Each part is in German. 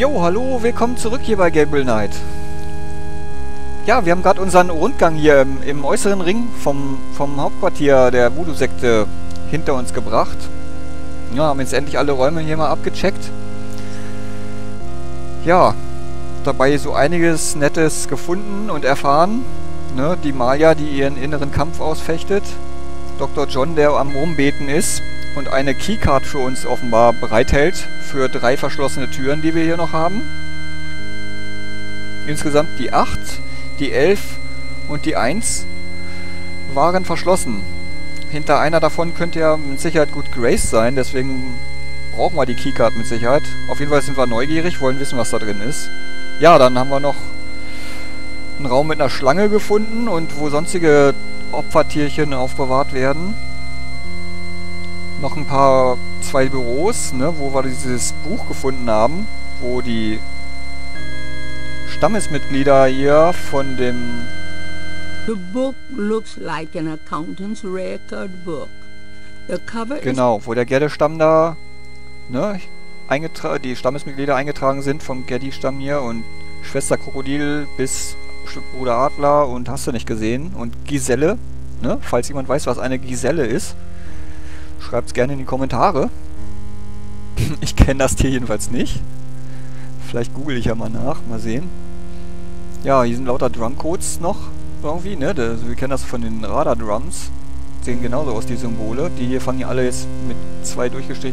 Jo, hallo, willkommen zurück hier bei Gabriel Knight. Ja, wir haben gerade unseren Rundgang hier im äußeren Ring vom Hauptquartier der Voodoo-Sekte hinter uns gebracht. Ja, haben jetzt endlich alle Räume hier mal abgecheckt. Ja, dabei so einiges Nettes gefunden und erfahren. Ne, die Maya, die ihren inneren Kampf ausfechtet. Dr. John, der am Rumbeten ist und eine Keycard für uns offenbar bereithält für 3 verschlossene Türen, die wir hier noch haben. Insgesamt die 8, die 11 und die 1 waren verschlossen. Hinter einer davon könnte ja mit Sicherheit gut Grace sein, deswegen brauchen wir die Keycard mit Sicherheit. Auf jeden Fall sind wir neugierig, wollen wissen, was da drin ist. Ja, dann haben wir noch einen Raum mit einer Schlange gefunden und wo sonstige Opfertierchen aufbewahrt werden. Noch ein paar 2 Büros, ne, wo wir dieses Buch gefunden haben, wo die Stammesmitglieder hier von dem... The book looks like an accountant's record book. The cover Genau, wo der Gedde-Stamm da, ne, die Stammesmitglieder eingetragen sind vom Geddy-Stamm hier und Schwester Krokodil bis Bruder Adler und hast du nicht gesehen. Und Giselle, ne, falls jemand weiß, was eine Giselle ist, schreibt es gerne in die Kommentare. Ich kenne das Tier jedenfalls nicht. Vielleicht google ich ja mal nach, mal sehen. Ja, hier sind lauter Drumcodes noch irgendwie, ne? Wir kennen das von den Radar-Drums. Sehen genauso aus, die Symbole. Die hier fangen ja alle jetzt mit 2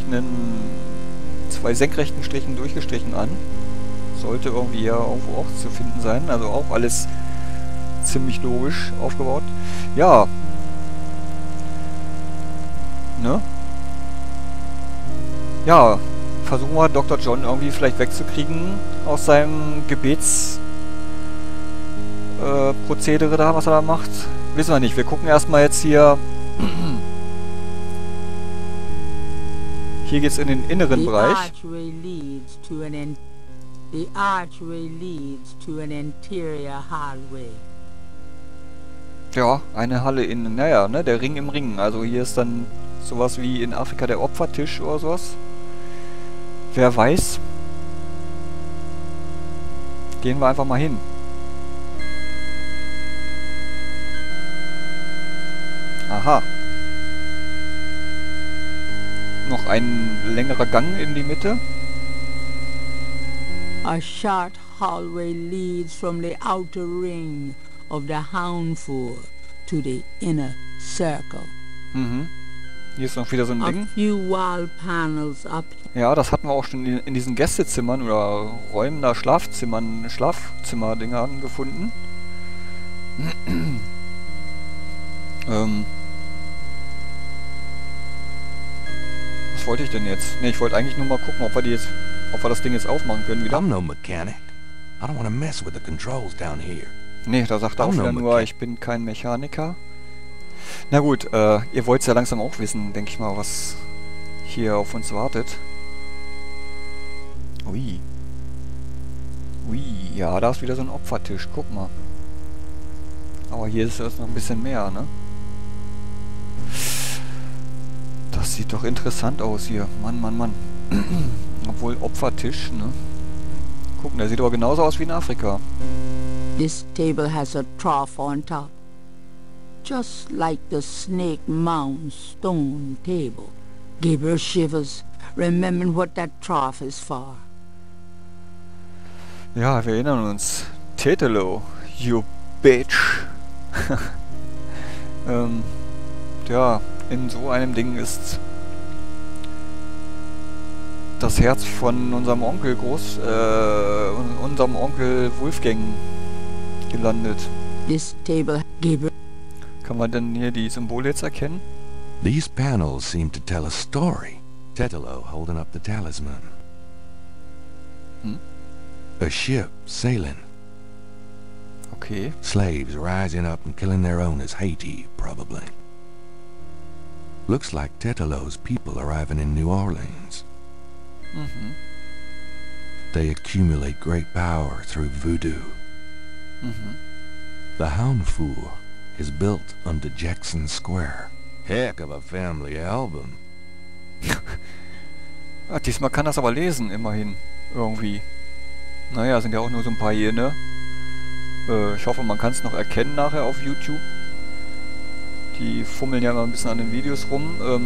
senkrechten Strichen durchgestrichen an. Sollte irgendwie ja irgendwo auch zu finden sein. Also auch alles ziemlich logisch aufgebaut. Ja. Ne? Ja, versuchen wir Dr. John irgendwie vielleicht wegzukriegen aus seinem Gebetsprozedere da, was er da macht. Wissen wir nicht. Wir gucken erstmal jetzt hier. Hier geht's in den inneren Bereich. The archway leads to an interior hallway. Ja, eine Halle in, naja, ne, der Ring im Ring. Also hier ist dann sowas wie in Afrika der Opfertisch oder sowas. Wer weiß. Gehen wir einfach mal hin. Aha. Noch ein längerer Gang in die Mitte. A short hallway leads from the outer ring of the Houndfour to the inner circle. Mhm. Hier ist noch wieder so ein Ding. A few wall panels up. Ja, das hatten wir auch schon in diesen Gästezimmern oder Räumen da, Schlafzimmer-Dingern gefunden. Was wollte ich denn jetzt? Ne, ich wollte eigentlich nur mal gucken, ob wir das Ding jetzt aufmachen können wieder. I'm no mechanic. I don't want to mess with the controls down here. Ne, da sagt er auch wieder nur, ich bin kein Mechaniker. Na gut, ihr wollt es ja langsam auch wissen, denke ich mal, was hier auf uns wartet. Ui. Ui, ja, da ist wieder so ein Opfertisch, guck mal. Aber hier ist das noch ein bisschen mehr, ne? Das sieht doch interessant aus hier. Mann, Mann, Mann. Obwohl Opfertisch, ne? Gucken, der sieht aber genauso aus wie in Afrika. This table has a trough on top. Just like the Snake Mound stone table. Gabriel shivers, remembering what that trough is for. Ja, wir erinnern uns. Tetelo, you bitch. Ja, in so einem Ding ist das Herz von unserem Onkel unserem Onkel Wolfgang gelandet. This table, Gabriel. Kann man denn hier die Symbole jetzt erkennen? These panels seem to tell a story. Tetelo holding up the talisman. A ship sailing. Okay. Slaves rising up and killing their owners. Haiti, probably. Looks like Tetelo's people arriving in New Orleans. Mhm. They accumulate great power through voodoo. Mhm. The Houndfour is built under Jackson Square. Heck of a family album. Diesmal kann das aber lesen, immerhin. Irgendwie. Naja, sind ja auch nur so ein paar hier, ne? Ich hoffe, man kann es noch erkennen nachher auf YouTube. Die fummeln ja immer ein bisschen an den Videos rum.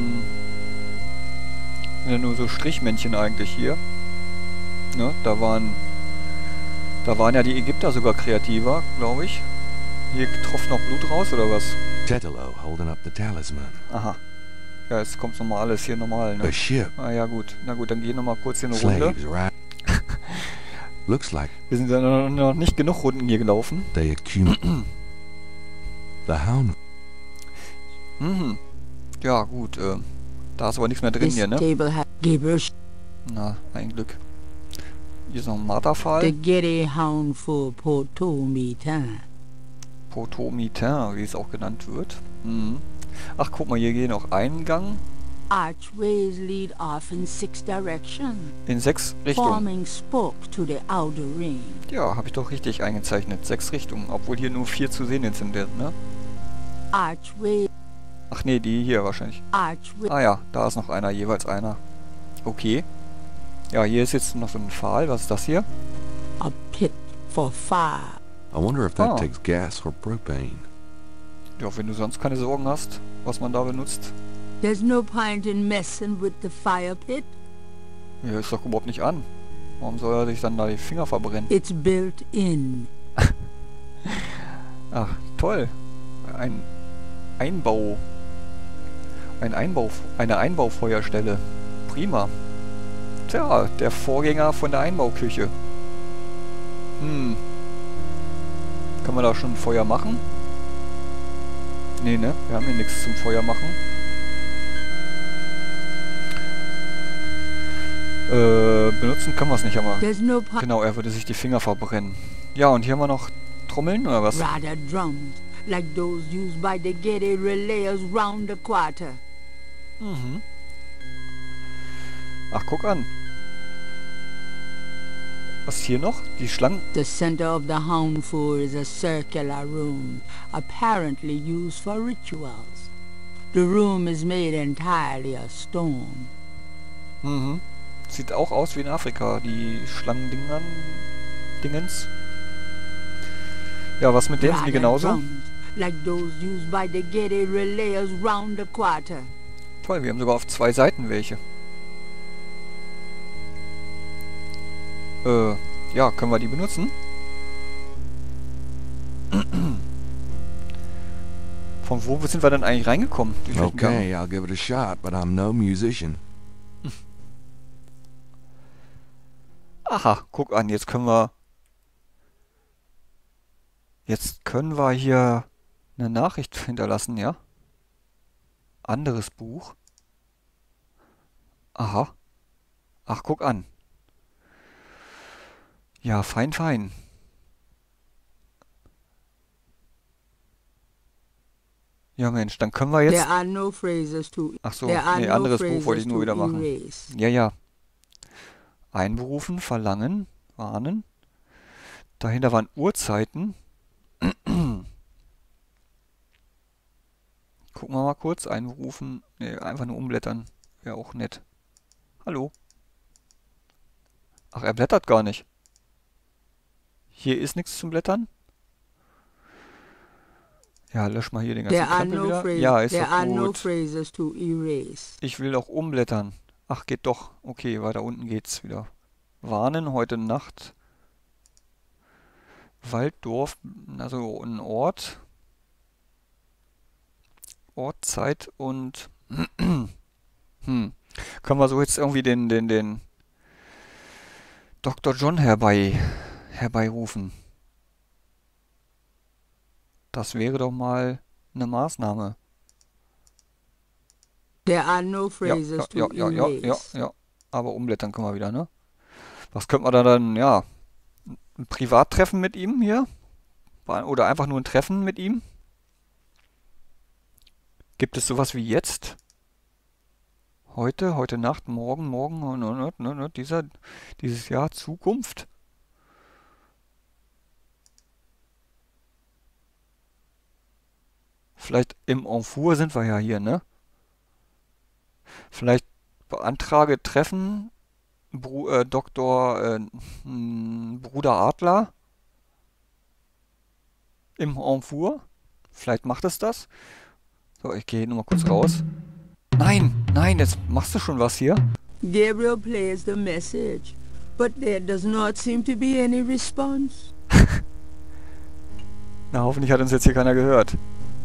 Sind ja nur so Strichmännchen eigentlich hier. Ne? Da waren ja die Ägypter sogar kreativer, glaube ich. Hier tropft noch Blut raus, oder was? Tetelo holding up the talisman. Aha. Ja, jetzt kommt nochmal alles hier normal, ne? A ship. Ah ja, gut. Na gut, dann gehen nochmal kurz hier eine Runde. Slaves, right? Looks like Wir sind ja noch nicht genug Runden hier gelaufen. they accumulate. The Hound. Mhm. Ja, gut. Da ist aber nichts mehr drin This hier, ne? table has gibberish. Na, ein Glück. Hier ist noch ein Marterpfahl. The Getty Hound for Potomitan. Potomitan, wie es auch genannt wird. Mhm. Ach, guck mal, hier gehen noch Eingang Archways lead off in 6 directions, in 6 Richtungen. forming spokes to the outer ring. Ja, habe ich doch richtig eingezeichnet. 6 Richtungen, obwohl hier nur 4 zu sehen sind, ne? Archway, Ach nee, die hier wahrscheinlich. archway, Ah ja, da ist noch einer, jeweils einer. Okay. Ja, hier ist jetzt noch so ein Pfahl. Was ist das hier? a pit for fire. I wonder if that Oh. takes gas or propane. Ja, wenn du sonst keine Sorgen hast, was man da benutzt. There's no point in messing with the fire pit. Hier ist doch überhaupt nicht an. Warum soll er sich dann da die Finger verbrennen? It's built in. Ach, toll. Eine Einbaufeuerstelle. Prima. Tja, der Vorgänger von der Einbauküche. Hm. Können wir da schon ein Feuer machen? Nee, ne? Wir haben hier nichts zum Feuer machen. Benutzen können wir es nicht, aber... There's no point. Genau, er würde sich die Finger verbrennen. Ja, und hier haben wir noch Trommeln, oder was? Rather drums, like those used by the Getty relayers round the quarter. Mhm. Ach, guck an. Was ist hier noch? Die Schlangen... The center of the Houndful is a circular room, apparently used for rituals. The room is made entirely of stone. Mhm. Sieht auch aus wie in Afrika, die Schlangendingens. Ja, was mit denen? Sind die genauso? drums, like those used by the Getty relayers round the quarter. Toll, wir haben sogar auf 2 Seiten welche. Ja, können wir die benutzen? Von wo sind wir denn eigentlich reingekommen? Durch welchen Gang? Okay, I'll give it a shot, but I'm no musician. Aha, guck an, jetzt können wir hier eine Nachricht hinterlassen, ja? Anderes Buch. Aha. Ach, guck an. Ja, fein, fein. Ja, Mensch, dann können wir jetzt... There are no phrases to Ach so, there are nee, no anderes Buch phrases wollte ich nur to wieder machen. erase. Ja, ja. Einberufen, verlangen, warnen. Dahinter waren Uhrzeiten. Gucken wir mal kurz. Einberufen. Ne, einfach nur umblättern. Wäre auch nett. Hallo. Ach, er blättert gar nicht. Hier ist nichts zum Blättern. Ja, lösch mal hier den ganzen There are Krempel no wieder. phrases. Ja, ist There doch are no gut. phrases to erase. Ich will doch umblättern. Ach, geht doch. Okay, weiter unten geht's wieder. Warnen, heute Nacht. Walddorf, also ein Ort. Ort, Zeit und... Können wir so jetzt irgendwie den Dr. John herbeirufen? Das wäre doch mal eine Maßnahme. There are no phrases to erase. Ja. Aber umblättern können wir wieder, ne? Was könnte man da dann, ja, ein Privattreffen mit ihm hier? Oder einfach nur ein Treffen mit ihm? Gibt es sowas wie jetzt? Heute Nacht, morgen, dieses Jahr, Zukunft? Vielleicht im Enfur sind wir ja hier, ne? Vielleicht beantrage Treffen Bruder Adler im Enfour. Vielleicht macht es das. So, ich gehe nur mal kurz raus. Nein, nein, jetzt machst du schon was hier. Gabriel plays the message, but there does not seem to be any response. Na, hoffentlich hat uns jetzt hier keiner gehört.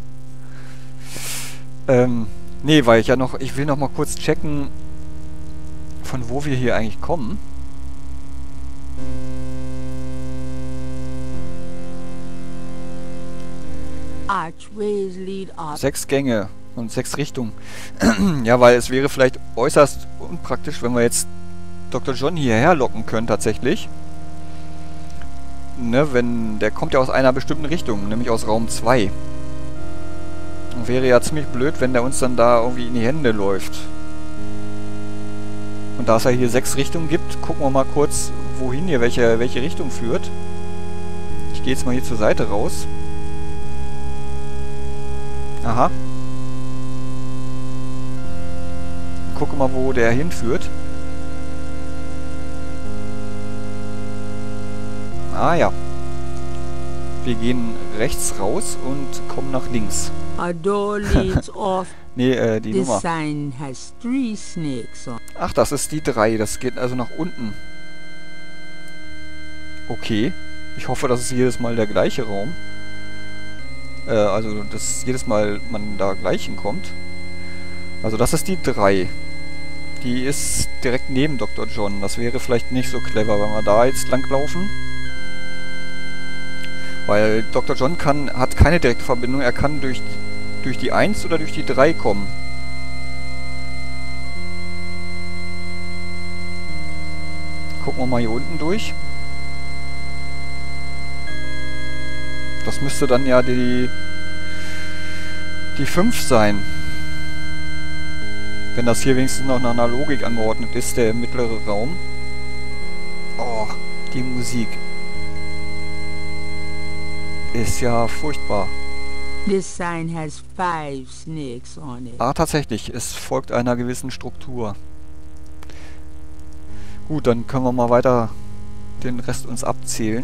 Nee, weil ich will noch mal kurz checken, von wo wir hier eigentlich kommen. Archways lead up. 6 Gänge und 6 Richtungen. Ja, weil es wäre vielleicht äußerst unpraktisch, wenn wir jetzt Dr. John hierher locken können tatsächlich. Ne, der kommt ja aus einer bestimmten Richtung, nämlich aus Raum 2. Und wäre ja ziemlich blöd, wenn der uns dann da irgendwie in die Hände läuft. Und da es ja hier 6 Richtungen gibt, gucken wir mal kurz, wohin hier welche Richtung führt. Ich gehe jetzt mal hier zur Seite raus. Aha. Gucke mal, wo der hinführt. Ah ja. Wir gehen rechts raus und kommen nach links. A door leads off. Nee, die This Nummer. sign has 3 snakes on. Ach, das ist die 3. Das geht also nach unten. Okay. Ich hoffe, das ist jedes Mal der gleiche Raum. Also, dass jedes Mal man da gleich hinkommt. Also, das ist die 3. Die ist direkt neben Dr. John. Das wäre vielleicht nicht so clever, wenn wir da jetzt langlaufen. Weil Dr. John hat keine direkte Verbindung. Er kann durch die 1 oder durch die 3 kommen. Gucken wir mal hier unten durch. Das müsste dann ja die 5 sein. Wenn das hier wenigstens noch nach einer Logik angeordnet ist, der mittlere Raum. Oh, die Musik. Ist ja furchtbar. This sign has 5 snakes on it. Ah, tatsächlich. Es folgt einer gewissen Struktur. Gut, dann können wir mal weiter den Rest uns abzählen.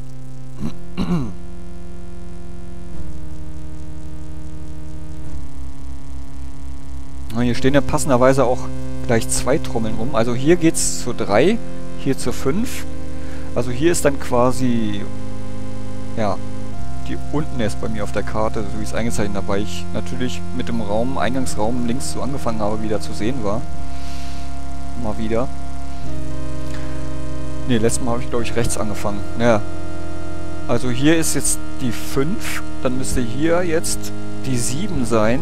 Hier stehen ja passenderweise auch gleich 2 Trommeln rum. Also hier geht's zur 3, hier zur 5. Also hier ist dann quasi, ja, die unten ist bei mir auf der Karte, so wie es eingezeichnet habe, weil ich natürlich mit dem Eingangsraum links so angefangen habe, wie der zu sehen war. Mal wieder. Ne, letztes Mal habe ich, glaube ich, rechts angefangen. Ja. Also hier ist jetzt die 5, dann müsste hier jetzt die 7 sein.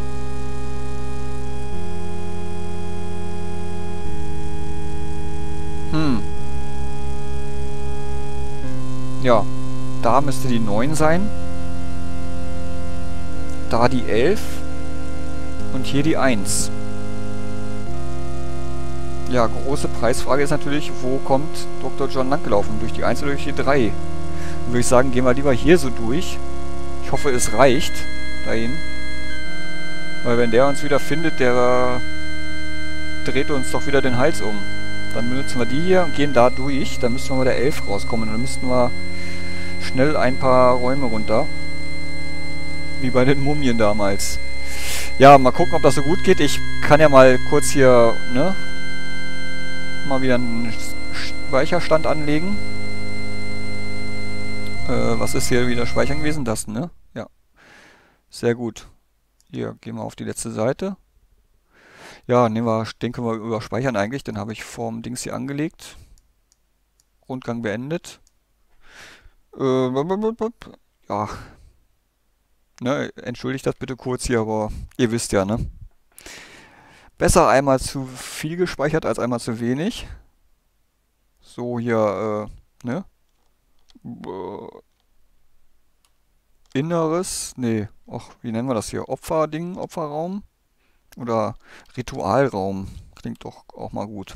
Ja, da müsste die 9 sein. Da die 11. Und hier die 1. Ja, große Preisfrage ist natürlich, wo kommt Dr. John langgelaufen? Durch die 1 oder durch die 3? Dann würde ich sagen, gehen wir lieber hier so durch. Ich hoffe, es reicht dahin. Weil wenn der uns wieder findet, der dreht uns doch wieder den Hals um. Dann benutzen wir die hier und gehen da durch. Dann müssten wir mit der 11 rauskommen. Und dann müssten wir schnell ein paar Räume runter. Wie bei den Mumien damals. Ja, mal gucken, ob das so gut geht. Ich kann ja mal kurz hier, ne, mal wieder einen Speicherstand anlegen. Was ist hier wieder Speichern gewesen? Das, ne? Ja. Sehr gut. Hier gehen wir auf die letzte Seite. Ja, den können wir überspeichern eigentlich. Den habe ich vorm Dings hier angelegt. Rundgang beendet. Ja. Ne, entschuldigt das bitte kurz hier, aber ihr wisst ja, ne? Besser einmal zu viel gespeichert als einmal zu wenig. So hier, ne? Inneres, nee, ach, wie nennen wir das hier? Opferding, Opferraum? Oder Ritualraum. Klingt doch auch mal gut.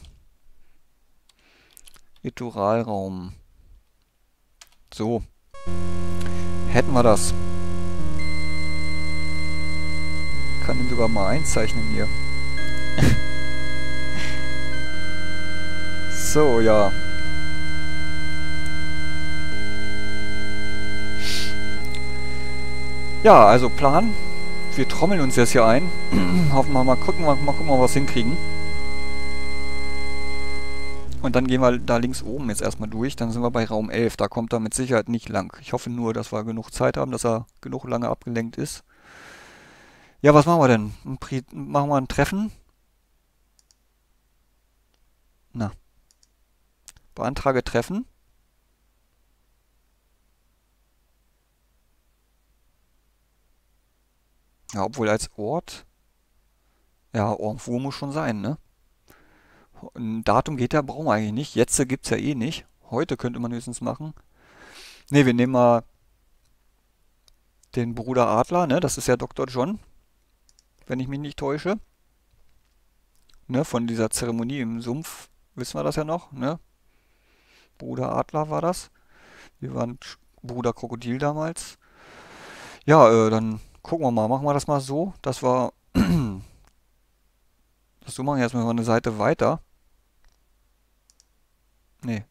Ritualraum. So. Hätten wir das. Kann ihn sogar mal einzeichnen hier. So, ja. Ja, also Plan. Wir trommeln uns jetzt hier ein. Hoffen wir mal gucken, ob wir was hinkriegen. Und dann gehen wir da links oben jetzt erstmal durch. Dann sind wir bei Raum 11. Da kommt er mit Sicherheit nicht lang. Ich hoffe nur, dass wir genug Zeit haben, dass er genug lange abgelenkt ist. Ja, was machen wir denn? Machen wir ein Treffen? Na. Beantrage Treffen. Ja, obwohl als Ort... Ja, irgendwo muss schon sein, ne? Ein Datum geht ja, brauchen wir eigentlich nicht. Jetzt gibt es ja eh nicht. Heute könnte man höchstens machen. Ne, wir nehmen mal den Bruder Adler, ne? Das ist ja Dr. John, wenn ich mich nicht täusche. Ne, von dieser Zeremonie im Sumpf wissen wir das ja noch, ne? Bruder Adler war das. Wir waren Bruder Krokodil damals. Ja, dann gucken wir mal. Machen wir das mal so, dass wir das so machen. Jetzt mal eine Seite weiter. Nee.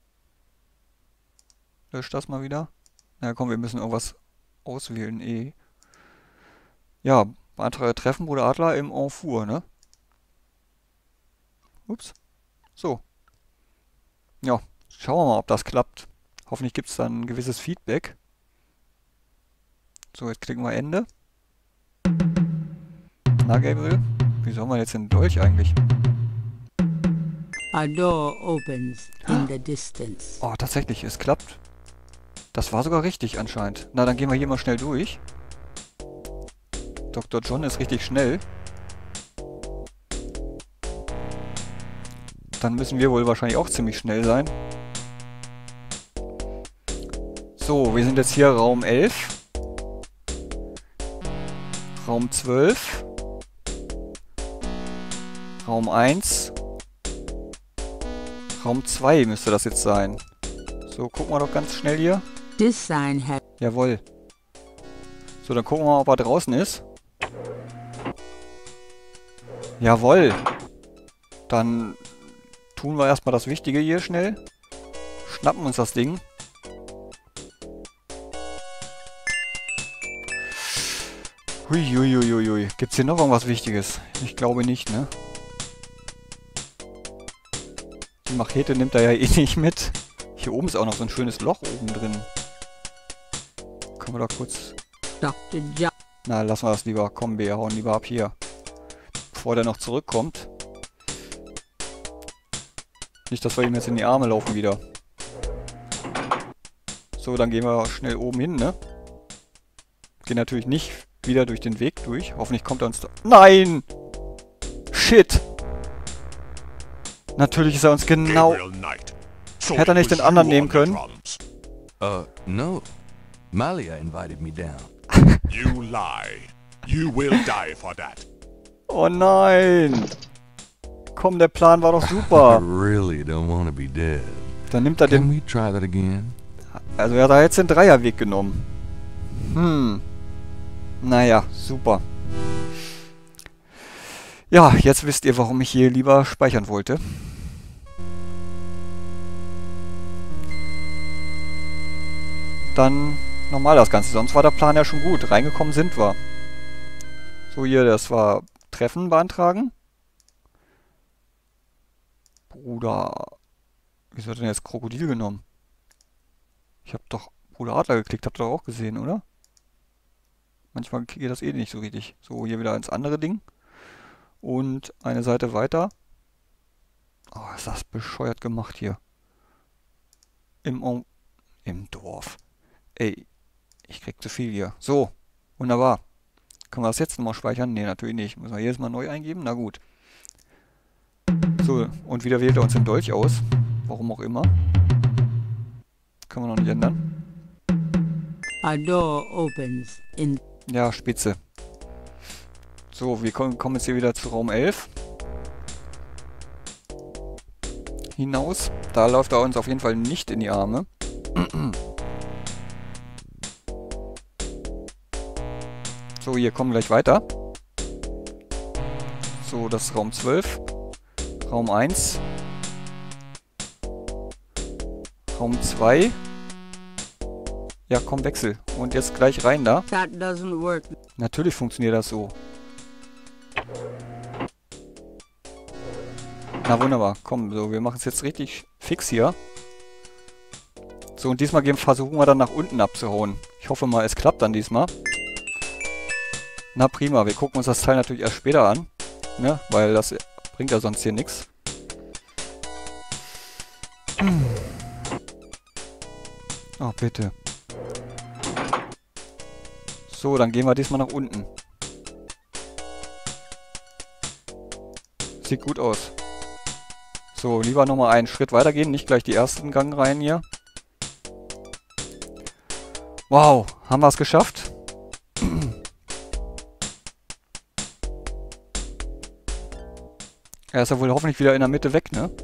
Lösch das mal wieder. Na komm, wir müssen irgendwas auswählen. Ja, beantrage Treffen, Bruder Adler im Enfur, ne? Ups. So. Ja, schauen wir mal, ob das klappt. Hoffentlich gibt es dann ein gewisses Feedback. So, jetzt klicken wir Ende. Na, Gabriel? Wie soll man jetzt den Dolch eigentlich? A door opens in the distance. Oh, tatsächlich, es klappt. Das war sogar richtig anscheinend. Na, dann gehen wir hier mal schnell durch. Dr. John ist richtig schnell. Dann müssen wir wohl wahrscheinlich auch ziemlich schnell sein. So, wir sind jetzt hier Raum 11. Raum 12. Raum 1. Raum 2 müsste das jetzt sein. So, gucken wir doch ganz schnell hier. This sign has... Jawohl. So, dann gucken wir mal, ob er draußen ist. Jawohl. Dann tun wir erstmal das Wichtige hier schnell. Schnappen uns das Ding. Huiuiuiui. Gibt's hier noch irgendwas Wichtiges? Ich glaube nicht, ne? Die Machete nimmt er ja eh nicht mit. Hier oben ist auch noch so ein schönes Loch oben drin. Können wir da kurz... Dr. John. Na, lassen wir das lieber. Komm, wir hauen lieber ab hier. Bevor der noch zurückkommt. Nicht, dass wir ihm jetzt in die Arme laufen wieder. So, dann gehen wir schnell oben hin, ne? Gehen natürlich nicht wieder durch den Weg durch. Hoffentlich kommt er uns da... Nein! Shit! Natürlich ist er uns genau... Hätte er nicht den anderen nehmen können? No. Malia invited me down. You lie. You will die for that. Oh nein! Komm, der Plan war doch I super. really don't want to be dead. Dann nimmt er Can den... we try that again? Also er hat da jetzt den Dreierweg genommen. Naja, super. Ja, jetzt wisst ihr, warum ich hier lieber speichern wollte. Dann nochmal das Ganze. Sonst war der Plan ja schon gut. Reingekommen sind wir. So, hier, das war Treffen beantragen. Bruder... Wieso hat er denn jetzt Krokodil genommen? Ich habe doch Bruder Adler geklickt. Habt ihr doch auch gesehen, oder? Manchmal geht das eh nicht so richtig. So, hier wieder ins andere Ding. Und eine Seite weiter. Oh, ist das bescheuert gemacht hier. Im Dorf. Ey, ich krieg zu viel hier. So, wunderbar. Können wir das jetzt nochmal speichern? Ne, natürlich nicht. Müssen wir jedes Mal neu eingeben? Na gut. So, und wieder wählt er uns den Dolch aus. Warum auch immer. Können wir noch nicht ändern. A door opens in... Ja, spitze. So, wir kommen jetzt hier wieder zu Raum 11. Hinaus. Da läuft er uns auf jeden Fall nicht in die Arme. So, hier kommen wir gleich weiter. So, das ist Raum 12. Raum 1. Raum 2. Ja, komm, wechsel. Und jetzt gleich rein da. That doesn't work. Natürlich funktioniert das so. Na wunderbar. Komm, so, wir machen es jetzt richtig fix hier. So, und diesmal versuchen wir dann nach unten abzuhauen. Ich hoffe mal, es klappt dann diesmal. Na prima, wir gucken uns das Teil natürlich erst später an. Ne? Weil das bringt ja sonst hier nichts. Oh, bitte. So, dann gehen wir diesmal nach unten. Sieht gut aus. So, lieber nochmal einen Schritt weitergehen, nicht gleich die ersten Gang rein hier. Wow, haben wir es geschafft? Er ist ja wohl hoffentlich wieder in der Mitte weg, ne?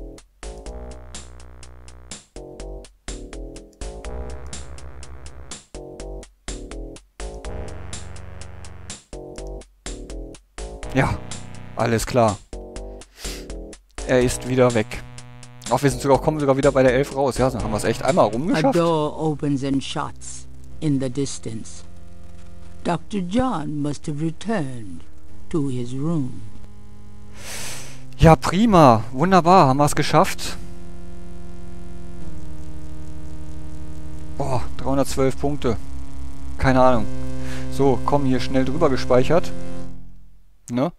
Ja, alles klar. Er ist wieder weg. Ach, wir sind sogar, kommen sogar wieder bei der 11 raus. Ja, dann haben wir es echt einmal A rumgeschafft. door opens and shuts in the distance. Dr. John must have returned to his room. Ja, prima. Wunderbar. Haben wir es geschafft. Boah, 312 Punkte. Keine Ahnung. So, komm, hier schnell drüber gespeichert. Ne?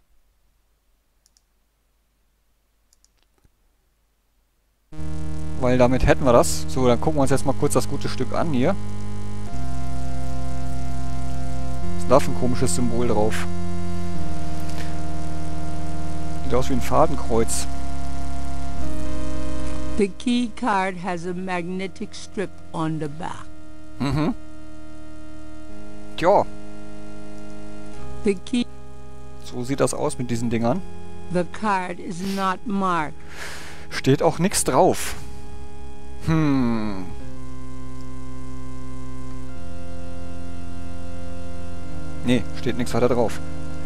Weil damit hätten wir das. So, dann gucken wir uns jetzt mal kurz das gute Stück an hier. Was ist da für ein komisches Symbol drauf? Sieht aus wie ein Fadenkreuz. The key card has a magnetic strip on the back. Mhm. Tja, The key... so sieht das aus mit diesen Dingern. The card is not marked. Steht auch nichts drauf. Nee, steht nichts weiter drauf.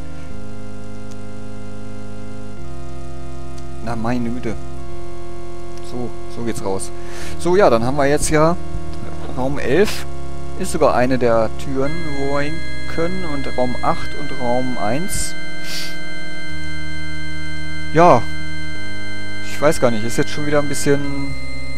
Na, meine Güte. So geht's raus. So, ja, dann haben wir jetzt ja Raum 11. Ist sogar eine der Türen, wo wir hin können. Und Raum 8 und Raum 1. Ja. Ich weiß gar nicht. Ist jetzt schon wieder ein bisschen...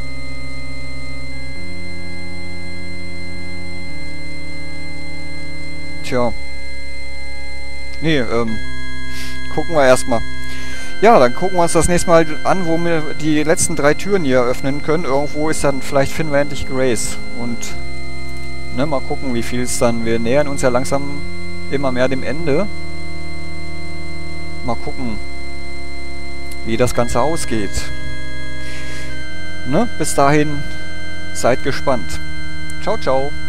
Tja. Nee, gucken wir erstmal. Ja, dann gucken wir uns das nächste Mal an, wo wir die letzten 3 Türen hier öffnen können. Irgendwo ist dann, vielleicht finden wir endlich Grace. Und, ne, mal gucken, wie viel es dann... Wir nähern uns ja langsam immer mehr dem Ende. Mal gucken, wie das Ganze ausgeht. Ne, bis dahin, seid gespannt. Ciao, ciao.